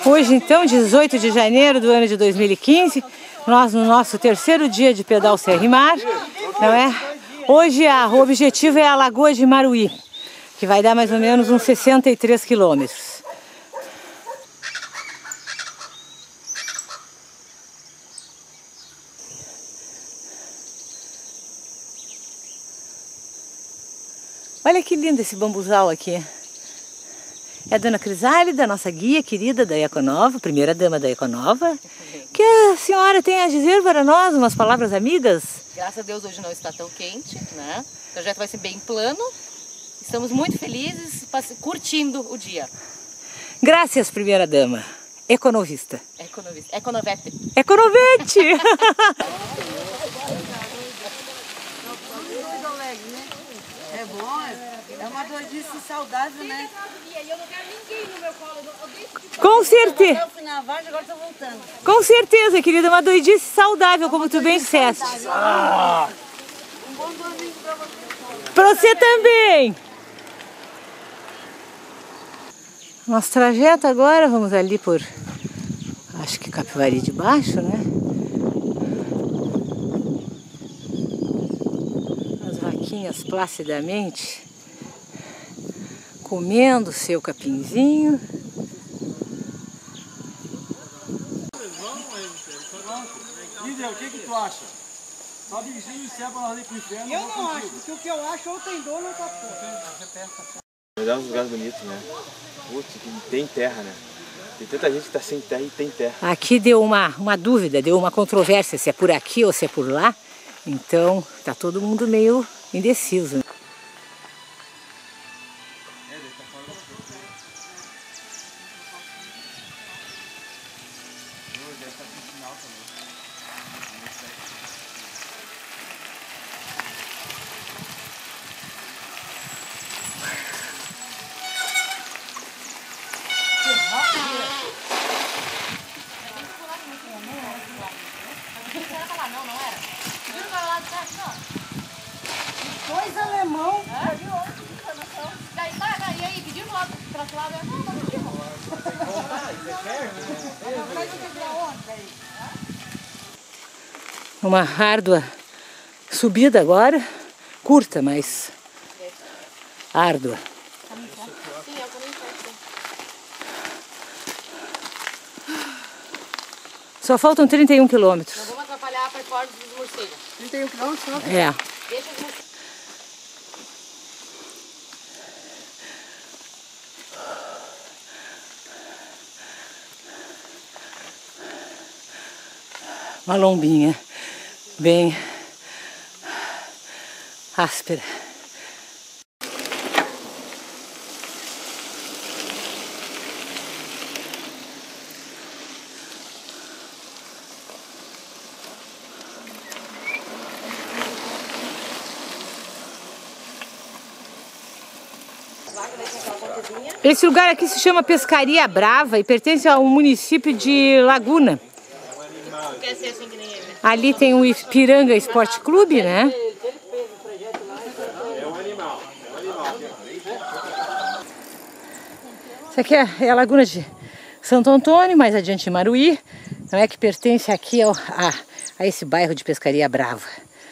Hoje então, 18 de janeiro do ano de 2015, nós no nosso terceiro dia de pedal Serra e Mar, não é? Hoje o objetivo é a Lagoa de Maruí, que vai dar mais ou menos uns 63 quilômetros. Olha que lindo esse bambuzal aqui. É a dona Crisálida, nossa guia querida da Econova, primeira dama da Econova. Que a senhora tem a dizer para nós umas palavras amigas? Graças a Deus hoje não está tão quente, né? O projeto vai ser bem plano. Estamos muito felizes, curtindo o dia. Graças, primeira dama. Econovista. Econovista. Econovete. Econovete! É bom, é uma doidice saudável, né? Eu não quero ninguém no meu colo. Com certeza. Eu fui na Vargem, agora estou voltando. Com certeza, querida, uma doidice saudável, como tu bem disseste. Um bom domingo para você. Pra você também. Nosso trajeto agora, vamos ali por, acho que Capivari de Baixo, né? As vaquinhas placidamente comendo seu capinzinho. Líder, o que tu acha? Só dirigir o céu para nós ir pro inferno. Eu não acho, porque o que eu acho ou tem dono ou tá pouco. Melhor uns lugares bonitos, né? Putz, que tem terra, né? Tem tanta gente que tá sem terra e tem terra. Aqui deu uma dúvida, deu uma controvérsia, se é por aqui ou se é por lá. Então, tá todo mundo meio indeciso. Dois alemão. E aí, pediu lá pra lá? Não, não pediu. Uma árdua subida agora, curta, mas árdua. Sim, é o caminho certo. Só faltam 31 quilômetros. Não vamos atrapalhar a performance dos morcegos. 31 quilômetros, não? É. Deixa os morcegos. Uma lombinha bem áspera. Esse lugar aqui se chama Pescaria Brava e pertence ao município de Laguna. Quer ser assim que nem ele, né? Ali tem o Ipiranga Esporte Clube, né? Isso aqui é a Laguna de Santo Antônio, mais adiante Maruí, não é, que pertence aqui a esse bairro de Pescaria Brava.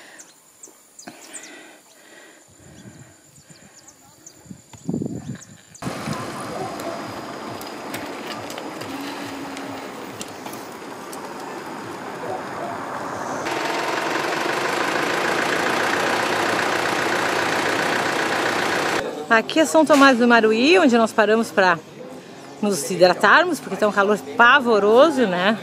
Aqui é São Tomás do Maruí, onde nós paramos para nos hidratarmos, porque está um calor pavoroso, né?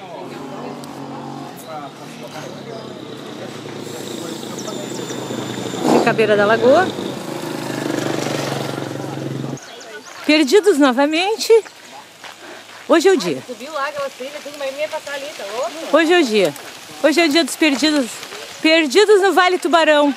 Fica à beira da lagoa. Perdidos novamente. Hoje é o dia. Subiu lá aquelas trilhas, tudo, mas ia passar ali, tá louco? Hoje é o dia. Hoje é o dia dos perdidos. Perdidos no Vale Tubarão.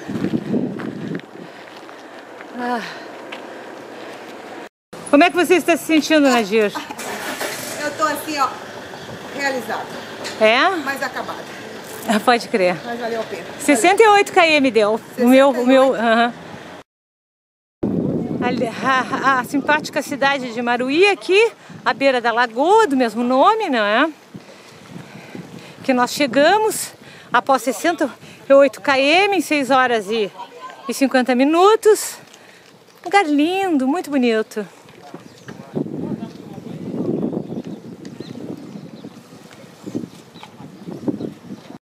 Ah. Como é que você está se sentindo, Nadir? Eu tô assim, ó, realizada, É? mas acabada. Pode crer. Mas valeu a pena. 68 km deu. 68. O meu. A simpática cidade de Maruí aqui, à beira da lagoa, do mesmo nome, não é? Que nós chegamos após 68 km em 6 horas e 50 minutos. Lugar lindo, muito bonito.